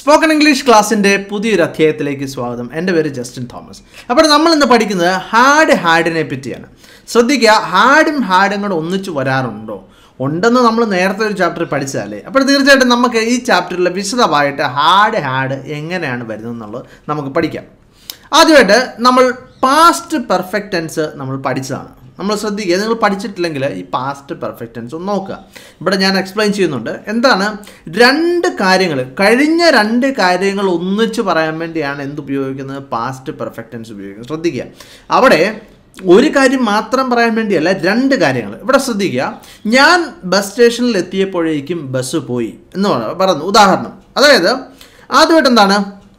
Spoken English ക്ലാസ്സിൻ്റെ പുതിയൊരു അധ്യായത്തിലേക്ക് സ്വാഗതം. എൻ്റെ പേര് ജസ്റ്റിൻ തോമസ്. അപ്പോൾ നമ്മൾ ഇന്ന് പഠിക്കുന്നത് ഹാഡിനെ പറ്റിയാണ്. ശ്രദ്ധിക്കുക, ഹാഡും കൂടെ ഒന്നിച്ച് വരാറുണ്ടോ? ഉണ്ടെന്ന് നമ്മൾ നേരത്തെ ഒരു ചാപ്റ്റർ പഠിച്ചതല്ലേ. അപ്പോൾ തീർച്ചയായിട്ടും നമുക്ക് ഈ ചാപ്റ്ററിൽ വിശദമായിട്ട് ഹാഡ് എങ്ങനെയാണ് വരുന്നതെന്നുള്ളത് നമുക്ക് പഠിക്കാം. ആദ്യമായിട്ട് നമ്മൾ പാസ്റ്റ് പെർഫെക്റ്റ് ടെൻസ് നമ്മൾ പഠിച്ചതാണ്. നമ്മൾ ശ്രദ്ധിക്കുക, നിങ്ങൾ പഠിച്ചിട്ടില്ലെങ്കിൽ ഈ പാസ്റ്റ് പെർഫെക്റ്റ് ടെൻസ് ഒന്ന് നോക്കുക. ഇവിടെ ഞാൻ എക്സ്പ്ലെയിൻ ചെയ്യുന്നുണ്ട്. എന്താണ് കഴിഞ്ഞ രണ്ട് കാര്യങ്ങൾ ഒന്നിച്ച് പറയാൻ വേണ്ടിയാണ് എന്തുപയോഗിക്കുന്നത്? പാസ്റ്റ് പെർഫെക്റ്റ് ടെൻസ് ഉപയോഗിക്കുന്നത്. ശ്രദ്ധിക്കുക, അവിടെ ഒരു കാര്യം മാത്രം പറയാൻ വേണ്ടിയല്ല, രണ്ട് കാര്യങ്ങൾ. ഇവിടെ ശ്രദ്ധിക്കുക, ഞാൻ ബസ് സ്റ്റേഷനിൽ എത്തിയപ്പോഴേക്കും ബസ് പോയി എന്ന് പറഞ്ഞു. ഉദാഹരണം, അതായത് ആദ്യമായിട്ട് എന്താണ്?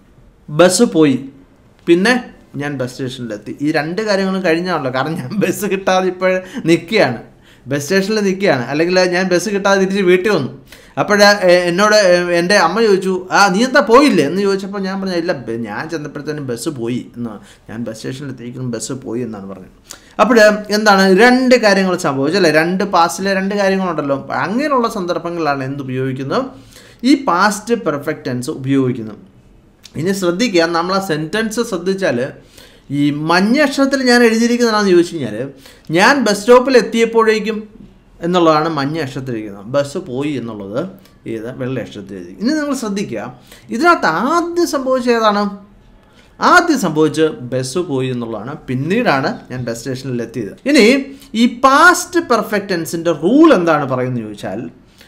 ബസ് പോയി, പിന്നെ ഞാൻ ബസ് സ്റ്റേഷനിലെത്തി. ഈ രണ്ട് കാര്യങ്ങളും കഴിഞ്ഞാണല്ലോ. കാരണം ഞാൻ ബസ് കിട്ടാതെ ഇപ്പോൾ നിൽക്കുകയാണ്, ബസ് സ്റ്റേഷനിൽ നിൽക്കുകയാണ്, അല്ലെങ്കിൽ ഞാൻ ബസ് കിട്ടാതെ തിരിച്ച് വീട്ടിൽ വന്നു. എന്നോട് എൻ്റെ അമ്മ ചോദിച്ചു, നീ എന്താ പോയില്ലേ എന്ന് ചോദിച്ചപ്പോൾ ഞാൻ പറഞ്ഞു, ഇല്ല, ഞാൻ ചെന്നപ്പോഴത്തേനും ബസ് പോയി എന്ന്, ഞാൻ ബസ് സ്റ്റേഷനിലെത്തിയിരിക്കുന്നു, ബസ് പോയി എന്നാണ് പറഞ്ഞത്. അപ്പോൾ എന്താണ്? രണ്ട് കാര്യങ്ങൾ സംഭവിച്ചല്ലേ, പാസ്റ്റിലെ രണ്ട് കാര്യങ്ങളുണ്ടല്ലോ. അങ്ങനെയുള്ള സന്ദർഭങ്ങളിലാണ് എന്തുപയോഗിക്കുന്നത്? ഈ പാസ്റ്റ് പെർഫെക്റ്റ് ടെൻസ് ഉപയോഗിക്കുന്നത്. ഇനി ശ്രദ്ധിക്കുക, നമ്മൾ ആ സെൻറ്റൻസ് ശ്രദ്ധിച്ചാൽ ഈ മഞ്ഞ അക്ഷരത്തിൽ ഞാൻ എഴുതിയിരിക്കുന്നതാണെന്ന് ചോദിച്ചു കഴിഞ്ഞാൽ, ഞാൻ ബസ് സ്റ്റോപ്പിൽ എത്തിയപ്പോഴേക്കും എന്നുള്ളതാണ് മഞ്ഞ അക്ഷരത്തിലിരിക്കുന്നത്. ബസ് പോയി എന്നുള്ളത് വെള്ള അക്ഷരത്തിൽ എഴുതി. ഇനി നിങ്ങൾ ശ്രദ്ധിക്കുക, ഇതിനകത്ത് ആദ്യം സംഭവിച്ച ഏതാണ്? ആദ്യം സംഭവിച്ച് ബസ് പോയി എന്നുള്ളതാണ്. പിന്നീടാണ് ഞാൻ ബസ് സ്റ്റേഷനിൽ എത്തിയത്. ഇനി ഈ പാസ്റ്റ് പെർഫെക്റ്റ് ടെൻസിൻ്റെ റൂൾ എന്താണ് പറയുന്നത് ചോദിച്ചാൽ,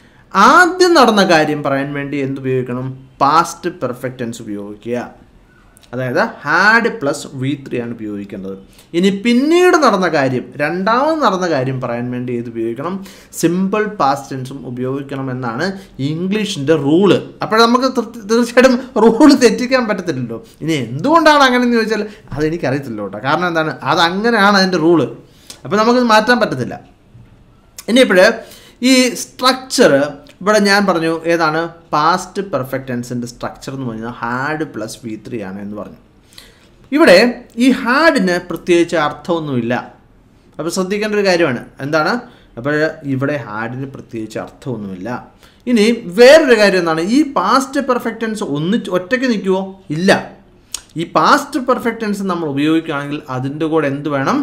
ആദ്യം നടന്ന കാര്യം പറയാൻ വേണ്ടി എന്തുപയോഗിക്കണം? പാസ്റ്റ് പെർഫെക്റ്റ് ടെൻസ് ഉപയോഗിക്കുക. അതായത് ഹാഡ് പ്ലസ് V3 ആണ് ഉപയോഗിക്കേണ്ടത്. ഇനി പിന്നീട് നടന്ന കാര്യം, രണ്ടാമത് നടന്ന കാര്യം പറയാൻ വേണ്ടി ഏത് ഉപയോഗിക്കണം? സിമ്പിൾ പാസ്റ്റ് ടെൻസും ഉപയോഗിക്കണം എന്നാണ് ഇംഗ്ലീഷിൻ്റെ റൂള്. അപ്പോൾ നമുക്ക് തീർച്ചയായിട്ടും റൂള് തെറ്റിക്കാൻ പറ്റത്തില്ലല്ലോ. ഇനി എന്തുകൊണ്ടാണ് അങ്ങനെയെന്ന് ചോദിച്ചാൽ അതെനിക്കറിയത്തില്ല കേട്ടോ. കാരണം എന്താണ്? അതങ്ങനെയാണ് അതിൻ്റെ റൂള്. അപ്പോൾ നമുക്കത് മാറ്റാൻ പറ്റത്തില്ല. ഇനിയിപ്പോൾ ഈ സ്ട്രക്ചർ ഇവിടെ ഞാൻ പറഞ്ഞു, ഏതാണ്? പാസ്റ്റ് പെർഫെക്റ്റ് ടെൻസിൻ്റെ സ്ട്രക്ചർ എന്ന് പറഞ്ഞാൽ ഹാഡ് പ്ലസ് V3 ആണ് എന്ന് പറഞ്ഞു. ഇവിടെ ഈ ഹാഡിന് പ്രത്യേകിച്ച് അർത്ഥമൊന്നുമില്ല. അപ്പോൾ ശ്രദ്ധിക്കേണ്ട ഒരു കാര്യമാണ്. എന്താണ്? അപ്പോൾ ഇവിടെ ഹാഡിന് പ്രത്യേകിച്ച് അർത്ഥമൊന്നുമില്ല. ഇനി വേറൊരു കാര്യം എന്താണ്? ഈ പാസ്റ്റ് പെർഫെക്റ്റ് ടെൻസ് ഒറ്റയ്ക്ക് നിൽക്കുമോ? ഇല്ല. ഈ പാസ്റ്റ് പെർഫെക്റ്റ് ടെൻസ് നമ്മൾ ഉപയോഗിക്കുകയാണെങ്കിൽ അതിൻ്റെ കൂടെ എന്ത് വേണം?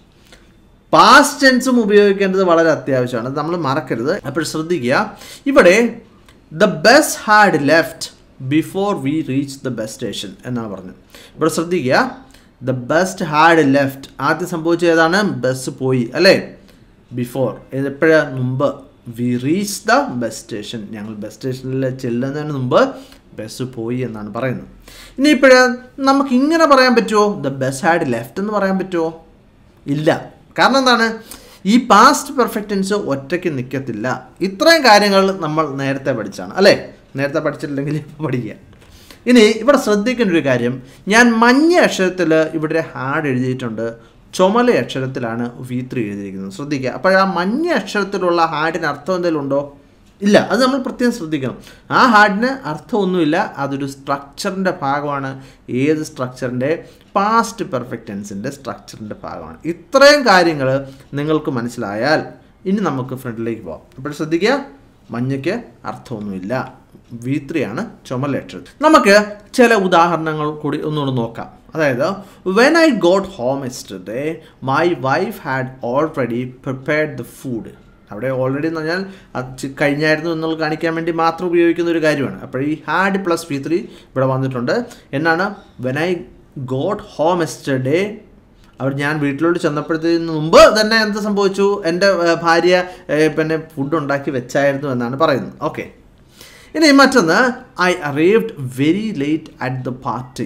പാസ്റ്റ് ടെൻസും ഉപയോഗിക്കേണ്ടത് വളരെ അത്യാവശ്യമാണ്. അത് നമ്മൾ മറക്കരുത്. അപ്പോൾ ശ്രദ്ധിക്കുക, ഇവിടെ the bus had left before we reach the bus station എന്നാണ് പറഞ്ഞത്. ഇവിടെ ശ്രദ്ധിക്കുക, ദ ബസ് ഹാഡ് ലെഫ്റ്റ് ആദ്യം സംഭവിച്ചത് ഏതാണ്? ബസ് പോയി അല്ലേ? ബിഫോർ എപ്പോഴാണ്? മുമ്പ്. We reach the bus station, ഞങ്ങൾ ബസ് സ്റ്റേഷനിൽ ചെല്ലുന്നതിന് മുമ്പ് ബസ് പോയി എന്നാണ് പറയുന്നത്. ഇനിയിപ്പോൾ നമുക്കിങ്ങനെ പറയാൻ പറ്റുമോ? ദ ബസ് ഹാഡ് ലെഫ്റ്റ് എന്ന് പറയാൻ പറ്റുമോ? ഇല്ല. കാരണം എന്താണ്? ഈ പാസ്റ്റ് പെർഫെക്റ്റ് ടെൻസ് ഒറ്റയ്ക്ക് നിൽക്കത്തില്ല. ഇത്രയും കാര്യങ്ങൾ നമ്മൾ നേരത്തെ പഠിച്ചാണ് അല്ലേ? നേരത്തെ പഠിച്ചിട്ടില്ലെങ്കിൽ ഇപ്പോൾ പഠിക്കുക. ഇനി ഇവിടെ ശ്രദ്ധിക്കേണ്ട ഒരു കാര്യം, ഞാൻ മഞ്ഞ അക്ഷരത്തിൽ ഇവിടെ ഹാഡ് എഴുതിയിട്ടുണ്ട്, ചുമല അക്ഷരത്തിലാണ് V3 എഴുതിയിരിക്കുന്നത്. ശ്രദ്ധിക്കുക. അപ്പോൾ ആ മഞ്ഞ അക്ഷരത്തിലുള്ള ഹാഡിന് അർത്ഥം എന്തെങ്കിലും ഉണ്ടോ? ഇല്ല. അത് നമ്മൾ പ്രത്യേകം ശ്രദ്ധിക്കണം. ആ ഹാഡിന് അർത്ഥമൊന്നുമില്ല. അതൊരു സ്ട്രക്ചറിൻ്റെ ഭാഗമാണ്. ഏത് സ്ട്രക്ചറിൻ്റെ? പാസ്റ്റ് പെർഫെക്റ്റ് ടെൻസിൻ്റെ സ്ട്രക്ചറിൻ്റെ ഭാഗമാണ്. ഇത്രയും കാര്യങ്ങൾ നിങ്ങൾക്ക് മനസ്സിലായാൽ ഇനി നമുക്ക് ഫ്രണ്ടിലേക്ക് പോകാം. അപ്പോൾ ശ്രദ്ധിക്കുക, മഞ്ഞയ്ക്ക് അർത്ഥമൊന്നുമില്ല, V3 ആണ് ചുമല അക്ഷരം. നമുക്ക് ചില ഉദാഹരണങ്ങൾ കൂടി ഒന്നുകൂടി നോക്കാം. അതായത്, when I got home yesterday my wife had already prepared the food. അവിടെ ഓൾറെഡി എന്ന് പറഞ്ഞാൽ അത് കഴിഞ്ഞായിരുന്നു എന്നുള്ള കാണിക്കാൻ വേണ്ടി മാത്രം ഉപയോഗിക്കുന്ന ഒരു കാര്യമാണ്. അപ്പോൾ ഈ ഹാഡ് പ്ലസ് V3 ഇവിടെ വന്നിട്ടുണ്ട്. എന്നാണ്? When I got home yesterday, ഞാൻ വീട്ടിലോട്ട് ചെന്നപ്പോഴത്തേന് മുമ്പ് തന്നെ എന്ത് സംഭവിച്ചു? എൻ്റെ ഭാര്യ പിന്നെ ഫുഡ് ഉണ്ടാക്കി വെച്ചായിരുന്നു എന്നാണ് പറയുന്നത്. ഓക്കെ. ഇനി മറ്റൊന്ന്, I arrived very late at the party,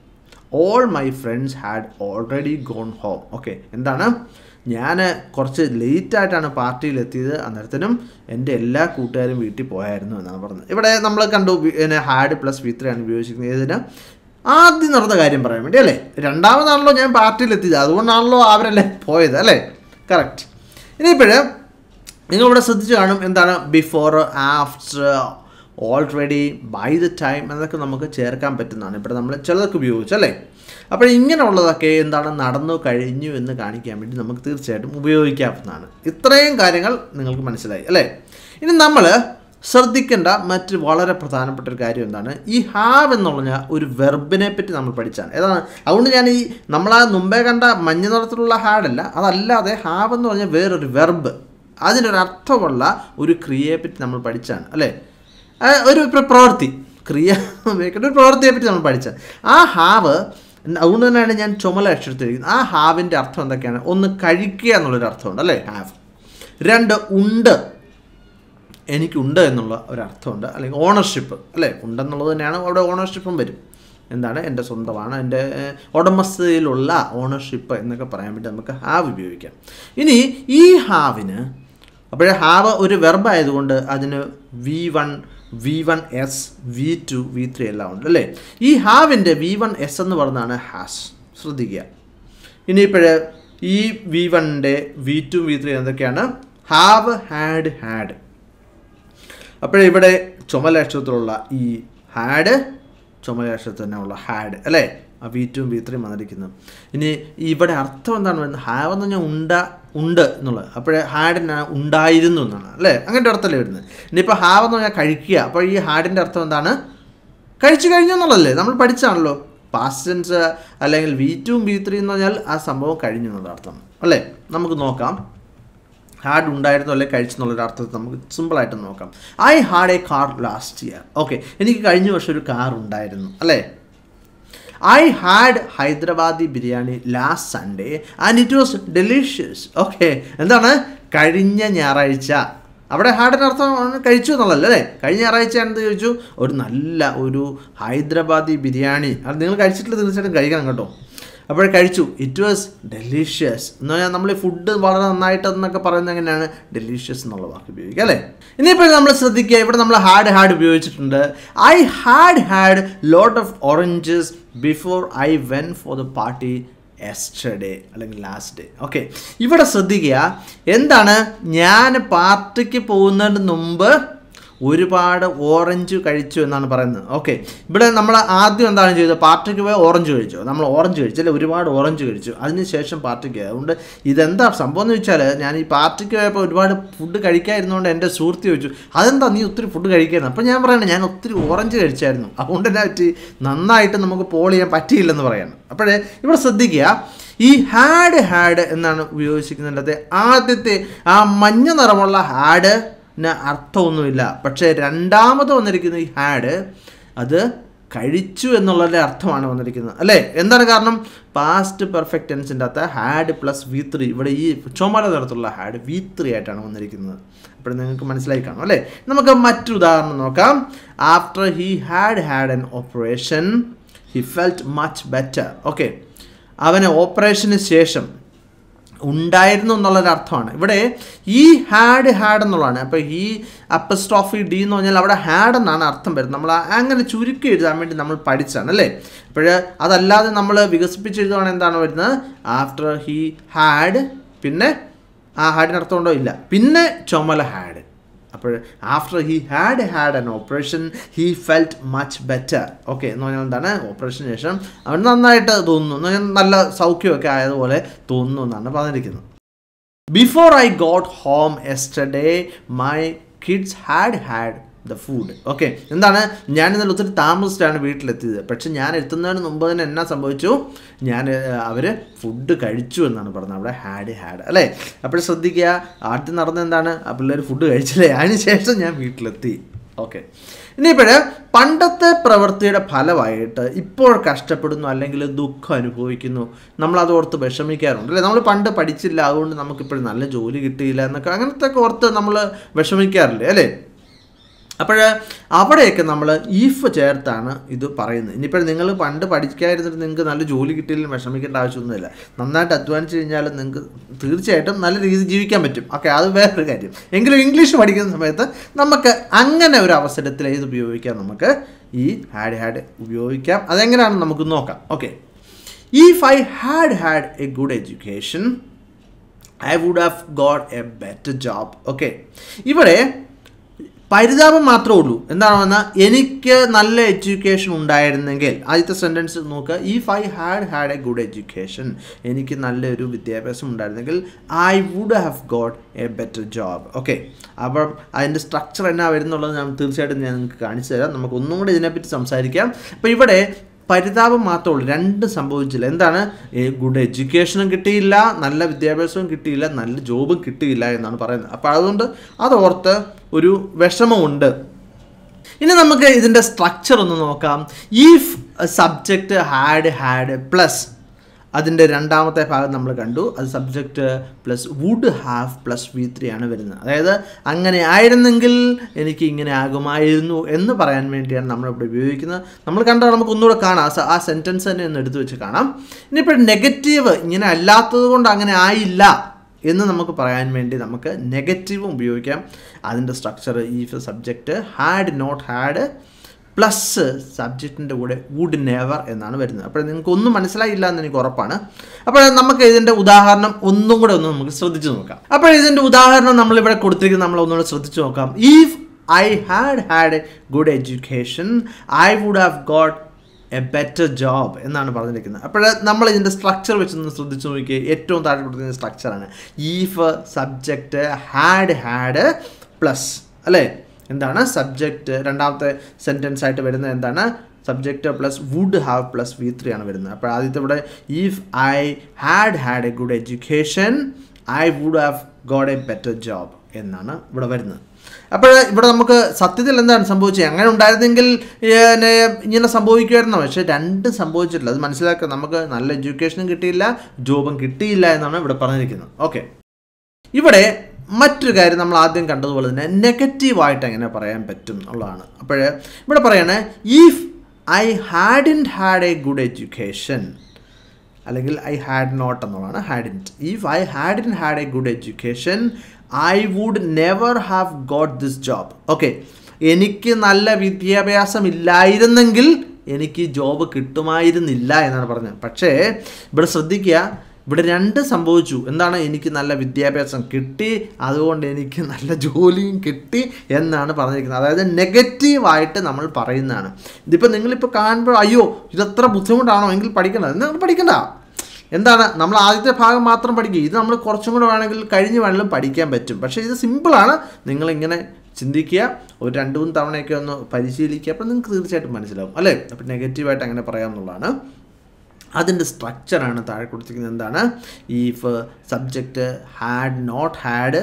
all my friends had already gone home. Okay. എന്താണ്? ഞാൻ കുറച്ച് ലേറ്റായിട്ടാണ് പാർട്ടിയിലെത്തിയത്, അന്നേരത്തിനും എൻ്റെ എല്ലാ കൂട്ടുകാരും വീട്ടിൽ പോയായിരുന്നു എന്നാണ് പറഞ്ഞത്. ഇവിടെ നമ്മൾ കണ്ടു, പിന്നെ ഹാഡ് പ്ലസ് V3 ആണ് ഉപയോഗിച്ചിരിക്കുന്നത്. ഇതിന് ആദ്യം നടന്ന കാര്യം പറയാൻ വേണ്ടി അല്ലേ? രണ്ടാമതാണല്ലോ ഞാൻ പാർട്ടിയിലെത്തിയത്, അതുകൊണ്ടാണല്ലോ അവരെല്ലാം പോയത് അല്ലേ? കറക്റ്റ്. ഇനിയിപ്പോൾ നിങ്ങളിവിടെ ശ്രദ്ധിച്ച് കാണും, എന്താണ്? Before, after, already, by the time എന്നൊക്കെ നമുക്ക് ചേർക്കാൻ പറ്റുന്നതാണ്. ഇവിടെ നമ്മൾ ചിലതൊക്കെ ഉപയോഗിച്ചല്ലേ? അപ്പോൾ ഇങ്ങനെയുള്ളതൊക്കെ എന്താണ്? നടന്നു കഴിഞ്ഞു എന്ന് കാണിക്കാൻ വേണ്ടി നമുക്ക് തീർച്ചയായിട്ടും ഉപയോഗിക്കാവുന്നതാണ്. ഇത്രയും കാര്യങ്ങൾ നിങ്ങൾക്ക് മനസ്സിലായി അല്ലേ? ഇനി നമ്മൾ ശ്രദ്ധിക്കേണ്ട മറ്റ് വളരെ പ്രധാനപ്പെട്ട ഒരു കാര്യം എന്താണ്, ഈ ഹാവ് എന്ന് പറഞ്ഞാൽ ഒരു വെർബിനെ പറ്റി നമ്മൾ പഠിച്ചാണ്. ഏതാണ്? അതുകൊണ്ട് ഞാൻ ഈ നമ്മൾ മുമ്പേ കണ്ട മഞ്ഞ നിറത്തിലുള്ള ഹാഡല്ല, അതല്ലാതെ ഹാവ് എന്ന് പറഞ്ഞാൽ വേറൊരു വെർബ്, അതിനൊരർത്ഥമുള്ള ഒരു ക്രിയയെപ്പറ്റി നമ്മൾ പഠിച്ചാണ് അല്ലേ. ഒരു പ്രവൃത്തി, ക്രിയ ഉപയോഗിക്കേണ്ട ഒരു പ്രവൃത്തിയെപ്പറ്റി നമ്മൾ പഠിച്ചാൽ ആ ഹാവ്. അതുകൊണ്ട് തന്നെയാണ് ഞാൻ ചുമല അക്ഷരത്തിരിക്കുന്നത്. ആ ഹാവിൻ്റെ അർത്ഥം എന്തൊക്കെയാണ്? ഒന്ന്, കഴിക്കുക എന്നുള്ളൊരു അർത്ഥമുണ്ട് അല്ലേ, ഹാവ്. 2, ഉണ്ട്, എനിക്കുണ്ട് എന്നുള്ള ഒരർത്ഥമുണ്ട്, അല്ലെങ്കിൽ ഓണർഷിപ്പ് അല്ലേ. ഉണ്ടെന്നുള്ളത് തന്നെയാണ് അവിടെ ഓണർഷിപ്പും വരും. എന്താണ്? എൻ്റെ സ്വന്തമാണ്, എൻ്റെ ഉടമസ്ഥയിലുള്ള ഓണർഷിപ്പ് എന്നൊക്കെ പറയാൻ വേണ്ടി നമുക്ക് ഹാവ് ഉപയോഗിക്കാം. ഇനി ഈ ഹാവിന്, അപ്പോഴേ ഹാവ് ഒരു വെർബ് ആയതുകൊണ്ട് അതിന് V1, V1S, V2, V3 എല്ലാം ഉണ്ട് അല്ലേ. ഈ ഹാവിൻ്റെ V1S എന്ന് പറഞ്ഞതാണ് ഹാസ്. ശ്രദ്ധിക്കുക. ഇനിയിപ്പോഴേ ഈ V1ൻ്റെ V2, V3 എന്തൊക്കെയാണ്? Have, had, had. അപ്പോഴിവിടെ ചുമലക്ഷരത്തിലുള്ള ഈ ഹാഡ്, ചുമലക്ഷരത്തിൽ തന്നെയുള്ള ഹാഡ് അല്ലേ, ആ V2, V3 വന്നിരിക്കുന്നത്. ഇനി ഇവിടെ അർത്ഥം എന്താണ് വരുന്നത്? ഹാവ് എന്ന് പറഞ്ഞാൽ ഉണ്ട് എന്നുള്ളത്. അപ്പോഴേ ഹാഡിന് ഉണ്ടായിരുന്നു എന്നാണ് അല്ലേ, അങ്ങനത്തെ അർത്ഥമല്ലേ വരുന്നത്. ഇനിയിപ്പോൾ ഹാവ് എന്ന് പറഞ്ഞാൽ കഴിക്കുക. അപ്പോൾ ഈ ഹാഡിൻ്റെ അർത്ഥം എന്താണ്? കഴിച്ചു കഴിഞ്ഞു എന്നുള്ളതല്ലേ, നമ്മൾ പഠിച്ചാണല്ലോ. പാസ്റ്റ് ടെൻസ് അല്ലെങ്കിൽ V2, V3 എന്ന് പറഞ്ഞാൽ ആ സംഭവം കഴിഞ്ഞു എന്നുള്ള അർത്ഥം അല്ലേ. നമുക്ക് നോക്കാം. ഹാഡ് ഉണ്ടായിരുന്നു അല്ലെ കഴിച്ചു എന്നുള്ളൊരു അർത്ഥത്തിൽ നമുക്ക് സിമ്പിളായിട്ട് നോക്കാം. I had a car last year. Okay, എനിക്ക് കഴിഞ്ഞ വർഷം ഒരു കാർ ഉണ്ടായിരുന്നു അല്ലേ. I had Hyderabadi biryani last Sunday and it was delicious. Okay, എന്താണ്? കഴിഞ്ഞ ഞായറാഴ്ച. അവിടെ ഹാഡിൻ്റെ അർത്ഥം കഴിച്ചു എന്നുള്ളതല്ലേ അല്ലേ. കഴിഞ്ഞ ഞായറാഴ്ച എന്ത് ചോദിച്ചു? ഒരു ഹൈദരാബാദി ബിരിയാണി. അത് നിങ്ങൾ കഴിച്ചിട്ടില്ല, തീർച്ചയായിട്ടും കഴിക്കണം കേട്ടോ. അപ്പോൾ കഴിച്ചു. ഇറ്റ് വാസ് ഡെലീഷ്യസ് എന്ന് പറഞ്ഞാൽ നമ്മൾ ഈ ഫുഡ് വളരെ നന്നായിട്ടെന്നൊക്കെ പറയുന്നത് എങ്ങനെയാണ്? ഡെലീഷ്യസ് എന്നുള്ള വാക്ക് ഉപയോഗിക്കുക അല്ലേ. ഇനിയിപ്പോൾ നമ്മൾ ശ്രദ്ധിക്കുക, ഇവിടെ നമ്മൾ ഹാഡ് ഉപയോഗിച്ചിട്ടുണ്ട്. I had lot of oranges before I went for the party yesterday അല്ലെങ്കിൽ ലാസ്റ്റ് ഡേ. ഓക്കെ, ഇവിടെ ശ്രദ്ധിക്കുക. എന്താണ്? ഞാൻ പാർട്ടിക്ക് പോകുന്നതിന് മുമ്പ് ഒരുപാട് ഓറഞ്ച് കഴിച്ചു എന്നാണ് പറയുന്നത്. ഓക്കെ, ഇവിടെ നമ്മൾ ആദ്യം എന്താണ് ചെയ്തത്? പാർട്ടിക്ക് പോയി ഓറഞ്ച് കഴിച്ചു. നമ്മൾ ഓറഞ്ച് കഴിച്ചു അല്ലേ, ഒരുപാട് ഓറഞ്ച് കഴിച്ചു. അതിനുശേഷം പാർട്ടിക്ക്. അതുകൊണ്ട് ഇതെന്താ സംഭവം എന്ന് വെച്ചാൽ, ഞാൻ ഈ പാർട്ടിക്ക് പോയപ്പോൾ ഒരുപാട് ഫുഡ് കഴിക്കാതിരുന്നുകൊണ്ട് എൻ്റെ സുഹൃത്ത് ചോദിച്ചു, അതെന്താ നീ ഒത്തിരി ഫുഡ് കഴിക്കായിരുന്നു? അപ്പോൾ ഞാൻ പറയണേ, ഞാൻ ഒത്തിരി ഓറഞ്ച് കഴിച്ചായിരുന്നു, അതുകൊണ്ട് തന്നെ പറ്റി നന്നായിട്ട് നമുക്ക് പോൾ ചെയ്യാൻ പറ്റിയില്ലെന്ന് പറയാണ്. അപ്പോഴേ ഇവിടെ ശ്രദ്ധിക്കുക, ഈ ഹാഡ് എന്നാണ് ഉപയോഗിച്ചിരിക്കുന്നത്. ആദ്യത്തെ ആ മഞ്ഞ നിറമുള്ള ഹാഡ് അർത്ഥമൊന്നുമില്ല. പക്ഷേ രണ്ടാമത് വന്നിരിക്കുന്ന ഈ ഹാഡ് അത് കഴിച്ചു എന്നുള്ളതിൻ്റെ അർത്ഥമാണ് വന്നിരിക്കുന്നത് അല്ലേ. എന്താണ് കാരണം? പാസ്റ്റ് പെർഫെക്റ്റ് ടെൻസിൻ്റെ അകത്ത് ഹാഡ് പ്ലസ് V3, ഇവിടെ ഈ ചുമല നിറത്തുള്ള ഹാഡ് V3 ആയിട്ടാണ് വന്നിരിക്കുന്നത്. അപ്പോൾ നിങ്ങൾക്ക് മനസ്സിലായി കാണും അല്ലേ. നമുക്ക് മറ്റൊരു ഉദാഹരണം നോക്കാം. After he had an operation he felt much better. Okay, അവന് ഓപ്പറേഷന് ശേഷം ഉണ്ടായിരുന്നു എന്നുള്ളൊരർത്ഥമാണ്. ഇവിടെ ഈ ഹാഡ് എന്നുള്ളതാണ്. അപ്പോൾ ഈ അപ്പസ്ട്രോഫി D എന്ന് പറഞ്ഞാൽ അവിടെ ഹാഡ് എന്നാണ് അർത്ഥം വരുന്നത്. നമ്മൾ അങ്ങനെ ചുരുക്കി എഴുതാൻ വേണ്ടി നമ്മൾ പഠിച്ചാണ് അല്ലേ. അപ്പോൾ അതല്ലാതെ നമ്മൾ വികസിപ്പിച്ചെഴുതുകയാണെങ്കിൽ എന്താണ് വരുന്നത്? ആഫ്റ്റർ ഹി ഹാഡ്, പിന്നെ ആ ഹാഡിന് അർത്ഥം ഉണ്ടോ? ഇല്ല, പിന്നെ ചുമല ഹാഡ്. അപ്പോൾ after he had an operation he felt much better. Okay എന്ന് പറഞ്ഞാൽ എന്താണ്? ഓപ്പറേഷന് ശേഷം അവൻ നന്നായിട്ട് തോന്നുന്നു, എന്ന് പറഞ്ഞാൽ നല്ല സൗഖ്യമൊക്കെ ആയതുപോലെ തോന്നുന്നു എന്നാണ് പറഞ്ഞിരിക്കുന്നത്. Before I got home yesterday my kids had the food. Okay, എന്താണ്? ഞാൻ ഇന്നലെ ഒത്തിരി താമസിച്ചാണ് വീട്ടിലെത്തിയത്. പക്ഷെ ഞാൻ എത്തുന്നതിന് മുമ്പ് തന്നെ എന്നാ സംഭവിച്ചു? അവർ ഫുഡ് കഴിച്ചു എന്നാണ് പറഞ്ഞത്. അവിടെ ഹാഡ് അല്ലേ. അപ്പോൾ ശ്രദ്ധിക്കുക, ആദ്യം നടന്നത് എന്താണ്? ആ പിള്ളേർ ഫുഡ് കഴിച്ചില്ലേ, അതിന് ശേഷം ഞാൻ വീട്ടിലെത്തി. ഓക്കെ, ഇനിയിപ്പോൾ പണ്ടത്തെ പ്രവൃത്തിയുടെ ഫലമായിട്ട് ഇപ്പോൾ കഷ്ടപ്പെടുന്നു അല്ലെങ്കിൽ ദുഃഖം അനുഭവിക്കുന്നു, നമ്മളതോർത്ത് വിഷമിക്കാറുണ്ട് അല്ലേ. നമ്മൾ പണ്ട് പഠിച്ചില്ല, അതുകൊണ്ട് നമുക്കിപ്പോഴും നല്ല ജോലി കിട്ടിയില്ല എന്നൊക്കെ അങ്ങനത്തെ ഓർത്ത് നമ്മൾ വിഷമിക്കാറില്ലേ അല്ലേ. അപ്പോൾ അവിടെയൊക്കെ നമ്മൾ ഈഫ് ചേർത്താണ് ഇത് പറയുന്നത്. ഇനിയിപ്പോൾ നിങ്ങൾ പണ്ട് പഠിക്കാതിരുന്നിട്ട് നിങ്ങൾക്ക് നല്ല ജോലി കിട്ടിയില്ലെങ്കിലും വിഷമിക്കേണ്ട ആവശ്യമൊന്നുമില്ല. നന്നായിട്ട് അധ്വാനിച്ച് കഴിഞ്ഞാൽ നിങ്ങൾക്ക് തീർച്ചയായിട്ടും നല്ല രീതിയിൽ ജീവിക്കാൻ പറ്റും. ഓക്കെ, അത് വേറൊരു കാര്യം. എങ്കിലും ഇംഗ്ലീഷ് പഠിക്കുന്ന സമയത്ത് നമുക്ക് അങ്ങനെ ഒരു അവസരത്തിൽ ഇത് ഉപയോഗിക്കാം. നമുക്ക് ഈ ഹാഡ് ഉപയോഗിക്കാം. അതെങ്ങനെയാണെന്ന് നമുക്ക് നോക്കാം. Okay, if I had a good education I would have got a better job. Okay, ഇവിടെ പരിതാപം മാത്രമേ ഉള്ളൂ. എന്താണെന്ന് എനിക്ക് നല്ല എഡ്യൂക്കേഷൻ ഉണ്ടായിരുന്നെങ്കിൽ, ആദ്യത്തെ സെൻറ്റൻസ് നോക്കുക, if I had a good education, എനിക്ക് നല്ലൊരു വിദ്യാഭ്യാസം ഉണ്ടായിരുന്നെങ്കിൽ I would have got a better job. Okay, അപ്പം അതിൻ്റെ സ്ട്രക്ചർ എന്നാ വരുന്നുള്ളത് ഞാൻ തീർച്ചയായിട്ടും ഞാൻ നിങ്ങൾക്ക് കാണിച്ചു തരാം. നമുക്ക് ഒന്നും കൂടി ഇതിനെപ്പറ്റി സംസാരിക്കാം. അപ്പോൾ ഇവിടെ പരിതാപം മാത്രമേ ഉള്ളൂ, രണ്ട് സംഭവിച്ചില്ല. എന്താണ്? ഗുഡ് എഡ്യൂക്കേഷനും കിട്ടിയില്ല, നല്ല വിദ്യാഭ്യാസവും കിട്ടിയില്ല, നല്ല ജോബും കിട്ടിയില്ല എന്നാണ് പറയുന്നത്. അപ്പോൾ അതുകൊണ്ട് അതോർത്ത് ഒരു വിഷമമുണ്ട്. ഇനി നമുക്ക് ഇതിൻ്റെ സ്ട്രക്ചർ ഒന്ന് നോക്കാം. ഇഫ് സബ്ജക്റ്റ് ഹാഡ് പ്ലസ് അതിൻ്റെ രണ്ടാമത്തെ ഭാഗം നമ്മൾ കണ്ടു, അത് subject plus would have plus V3 ആണ് വരുന്നത്. അതായത് അങ്ങനെ ആയിരുന്നെങ്കിൽ എനിക്ക് ഇങ്ങനെ ആകുമായിരുന്നു എന്ന് പറയാൻ വേണ്ടിയാണ് നമ്മളിവിടെ ഉപയോഗിക്കുന്നത്. നമ്മൾ കണ്ടാൽ നമുക്ക് ഒന്നുകൂടെ കാണാം, ആ സെൻറ്റൻസ് തന്നെ ഒന്ന് എടുത്തു വെച്ച് കാണാം. ഇനിയിപ്പോൾ നെഗറ്റീവ് ഇങ്ങനെ അല്ലാത്തത് കൊണ്ട് അങ്ങനെ ആയില്ല എന്ന് നമുക്ക് പറയാൻ വേണ്ടി നമുക്ക് നെഗറ്റീവും ഉപയോഗിക്കാം. അതിൻ്റെ structure if subject not had plus സബ്ജക്റ്റിൻ്റെ കൂടെ വുഡ് നെവർ എന്നാണ് വരുന്നത്. അപ്പോൾ നിങ്ങൾക്ക് ഒന്നും മനസ്സിലായില്ല എന്ന് എനിക്ക് ഉറപ്പാണ്. അപ്പോൾ നമുക്ക് ഇതിൻ്റെ ഉദാഹരണം ഒന്നും കൂടെ ഒന്ന് നമുക്ക് ശ്രദ്ധിച്ച് നോക്കാം. അപ്പോൾ ഇതിൻ്റെ ഉദാഹരണം നമ്മളിവിടെ കൊടുത്തിരിക്കുന്നത് നമ്മൾ ഒന്നുകൂടെ ശ്രദ്ധിച്ച് നോക്കാം. If I had a good education I would have got a better job എന്നാണ് പറഞ്ഞിരിക്കുന്നത്. അപ്പോൾ നമ്മൾ ഇതിൻ്റെ സ്ട്രക്ചർ വെച്ചൊന്ന് ശ്രദ്ധിച്ച് നോക്കിയേ. ഏറ്റവും താഴെ കൊടുത്തിരിക്കുന്ന സ്ട്രക്ചറാണ് ഇഫ് സബ്ജക്റ്റ് ഹാഡ് പ്ലസ്, അല്ലേ? എന്താണ് സബ്ജക്റ്റ് രണ്ടാമത്തെ സെൻറ്റൻസ് ആയിട്ട് വരുന്നത്? എന്താണ്? Subject plus would have plus V3 ആണ് വരുന്നത്. അപ്പോൾ ആദ്യത്തെ ഇവിടെ if I had a good education I would have got a better job എന്നാണ് ഇവിടെ വരുന്നത്. അപ്പോൾ ഇവിടെ നമുക്ക് സത്യത്തിൽ എന്താണ് സംഭവിച്ചത്? അങ്ങനെ ഉണ്ടായിരുന്നെങ്കിൽ ഇങ്ങനെ സംഭവിക്കുമായിരുന്നോ? പക്ഷേ രണ്ടും സംഭവിച്ചിട്ടില്ല. അത് മനസ്സിലാക്കുക. നമുക്ക് നല്ല എഡ്യൂക്കേഷനും കിട്ടിയില്ല, ജോബും കിട്ടിയില്ല എന്നാണ് ഇവിടെ പറഞ്ഞിരിക്കുന്നത്. ഓക്കെ, ഇവിടെ മറ്റൊരു കാര്യം നമ്മൾ ആദ്യം കണ്ടതുപോലെ തന്നെ നെഗറ്റീവായിട്ട് എങ്ങനെ പറയാൻ പറ്റും എന്നുള്ളതാണ്. അപ്പോൾ ഇവിടെ പറയണേ if I had a good education, അല്ലെങ്കിൽ ഐ ഹാഡ് നോട്ട് എന്നുള്ളതാണ് hadn't. If I had a good education I would never have got this job. Okay, എനിക്ക് നല്ല വിദ്യാഭ്യാസം ഇല്ലായിരുന്നെങ്കിൽ എനിക്ക് ജോബ് കിട്ടുമായിരുന്നില്ല എന്നാണ് പറഞ്ഞത്. പക്ഷേ ഇവിടെ ശ്രദ്ധിക്കുക, ഇവിടെ രണ്ട് സംഭവിച്ചു. എന്താണ്? എനിക്ക് നല്ല വിദ്യാഭ്യാസം കിട്ടി, അതുകൊണ്ട് എനിക്ക് നല്ല ജോലിയും കിട്ടി എന്നാണ് പറഞ്ഞിരിക്കുന്നത്. അതായത് നെഗറ്റീവായിട്ട് നമ്മൾ പറയുന്നതാണ്. ഇതിപ്പോൾ നിങ്ങളിപ്പോൾ കാണുമ്പോൾ അയ്യോ ഇതത്ര ബുദ്ധിമുട്ടാണോ എങ്കിൽ പഠിക്കണ്ട, നിങ്ങൾ പഠിക്കണ്ട. എന്താണ്? നമ്മൾ ആദ്യത്തെ ഭാഗം മാത്രം പഠിക്കുക. ഇത് നമ്മൾ കുറച്ചും കൂടെ വേണമെങ്കിൽ കഴിഞ്ഞ് വേണമെങ്കിലും പഠിക്കാൻ പറ്റും. പക്ഷേ ഇത് സിമ്പിളാണ്. നിങ്ങളിങ്ങനെ ചിന്തിക്കുക, ഒരു 2-3 തവണയൊക്കെ ഒന്ന് പരിശീലിക്കുക, അപ്പോൾ നിങ്ങൾക്ക് തീർച്ചയായിട്ടും മനസ്സിലാവും, അല്ലേ? അപ്പോൾ നെഗറ്റീവായിട്ട് അങ്ങനെ പറയാമെന്നുള്ളതാണ്. അതിൻ്റെ സ്ട്രക്ചറാണ് താഴെ കൊടുത്തിരിക്കുന്നത്. എന്താണ്? ഇഫ് സബ്ജക്റ്റ് നോട്ട് ഹാഡ്,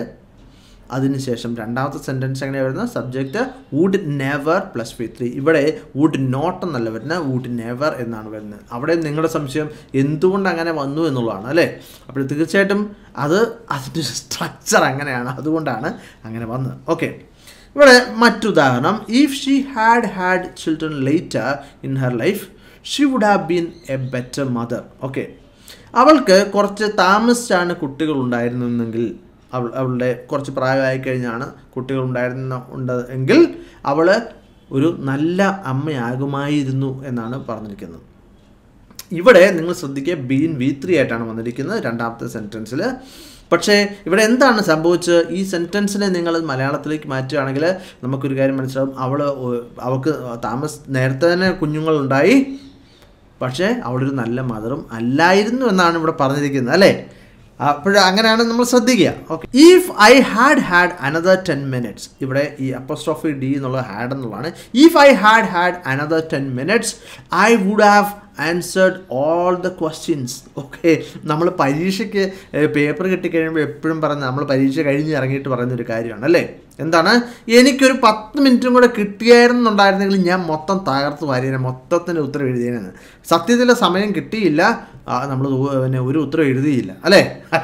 അതിനുശേഷം രണ്ടാമത്തെ സെൻറ്റൻസ് എങ്ങനെയാണ് വരുന്നത്? Subject would never plus V3. ഇവിടെ വുഡ് നോട്ട് എന്നല്ല വരുന്നത്, വുഡ് നെവർ എന്നാണ് വരുന്നത്. അവിടെ നിങ്ങളുടെ സംശയം എന്തുകൊണ്ട് അങ്ങനെ വന്നു എന്നുള്ളതാണ്, അല്ലേ? അപ്പോൾ തീർച്ചയായിട്ടും അതിൻ്റെ സ്ട്രക്ചർ അങ്ങനെയാണ്, അതുകൊണ്ടാണ് അങ്ങനെ വന്നത്. ഓക്കെ, ഇവിടെ മറ്റുദാഹരണം if she had children later in her life she would have been a better mother. Okay, അവൾക്ക് കുറച്ച് താമസിച്ചാണ് കുട്ടികൾ ഉണ്ടായിരുന്നെങ്കിൽ, അവളുടെ കുറച്ച് പ്രായമായി കഴിഞ്ഞാണ് കുട്ടികൾ ഉണ്ടായിരുന്നെങ്കിൽ അവൾ ഒരു നല്ല അമ്മയാകുമായിരുന്നു എന്നാണ് പറഞ്ഞിരിക്കുന്നത്. ഇവിടെ നിങ്ങൾ ശ്രദ്ധിക്കുക, ബീൻ V3 ആയിട്ടാണ് വന്നിരിക്കുന്നത് രണ്ടാമത്തെ സെൻറ്റൻസിൽ. പക്ഷേ ഇവിടെ എന്താണ് സംഭവിച്ചത്? ഈ സെൻറ്റൻസിനെ നിങ്ങൾ മലയാളത്തിലേക്ക് മാറ്റുകയാണെങ്കിൽ നമുക്കൊരു കാര്യം മനസ്സിലാവും. അവൾക്ക് നേരത്തെ തന്നെ കുഞ്ഞുങ്ങളുണ്ടായി, പക്ഷേ അവളൊരു നല്ല മദറും അല്ലായിരുന്നു എന്നാണ് ഇവിടെ പറഞ്ഞിരിക്കുന്നത്, അല്ലേ? അങ്ങനെയാണ് നമ്മൾ ശ്രദ്ധിക്കുക. Okay, if I had another 10 minutes, ഇവിടെ ഈ അപ്പോസ്ട്രോഫി D എന്നുള്ള ഹാഡ് എന്നുള്ളതാണ്. If I had another 10 minutes I would have answered all the questions. Okay, നമ്മൾ പരീക്ഷയ്ക്ക് പേപ്പർ കിട്ടിക്കഴിയുമ്പോൾ എപ്പോഴും പറയുന്നത്, നമ്മൾ പരീക്ഷ കഴിഞ്ഞ് ഇറങ്ങിയിട്ട് പറയുന്നൊരു കാര്യമാണ്, അല്ലേ? എന്താണ്? എനിക്കൊരു 10 മിനിറ്റും കൂടെ കിട്ടിയായിരുന്നുണ്ടായിരുന്നെങ്കിൽ ഞാൻ മൊത്തം തകർത്ത് വാരിയേനെ, മൊത്തത്തിൻ്റെ ഉത്തരം എഴുതിയേനെന്ന്. സത്യത്തിൽ സമയം കിട്ടിയില്ല, നമ്മൾ പിന്നെ ഒരു ഉത്തരം എഴുതിയില്ല, അല്ലേ?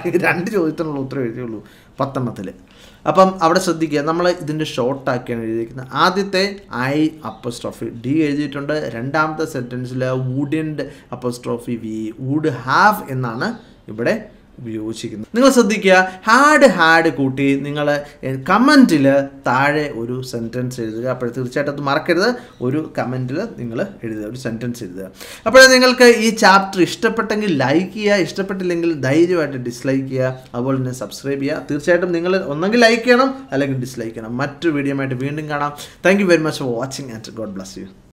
2 ചോദ്യത്തിനുള്ള ഉത്തരം എഴുതിയുള്ളൂ 10 അപ്പം അവിടെ ശ്രദ്ധിക്കുക, നമ്മൾ ഇതിൻ്റെ ഷോർട്ടാക്കിയാണ് എഴുതിയിരിക്കുന്നത്. ആദ്യത്തെ ഐ അപ്പോസ്ട്രോഫി D എഴുതിയിട്ടുണ്ട്. രണ്ടാമത്തെ സെൻറ്റൻസിൽ വുഡിൻ്റെ അപ്പോസ്ട്രോഫി V, വുഡ് ഹാവ് എന്നാണ് ഇവിടെ ഉപയോഗിച്ചിരിക്കുന്നത്. നിങ്ങൾ ശ്രദ്ധിക്കുക, ഹാഡ് കൂട്ടി നിങ്ങൾ കമൻറ്റിൽ താഴെ ഒരു സെൻറ്റൻസ് എഴുതുക. അപ്പോൾ തീർച്ചയായിട്ടും അത് മറക്കരുത്, ഒരു കമൻറ്റിൽ നിങ്ങൾ എഴുതുക, ഒരു സെൻറ്റൻസ് എഴുതുക. അപ്പോൾ നിങ്ങൾക്ക് ഈ ചാപ്റ്റർ ഇഷ്ടപ്പെട്ടെങ്കിൽ ലൈക്ക് ചെയ്യുക, ഇഷ്ടപ്പെട്ടില്ലെങ്കിൽ ധൈര്യമായിട്ട് ഡിസ്ലൈക്ക് ചെയ്യുക, അതുപോലെ തന്നെ സബ്സ്ക്രൈബ് ചെയ്യുക. തീർച്ചയായിട്ടും നിങ്ങൾ ഒന്നെങ്കിൽ ലൈക്ക് ചെയ്യണം അല്ലെങ്കിൽ ഡിസ്ലൈക്ക് ചെയ്യണം. മറ്റൊരു വീഡിയോ ആയിട്ട് വീണ്ടും കാണാം. Thank you very much for watching and God bless U.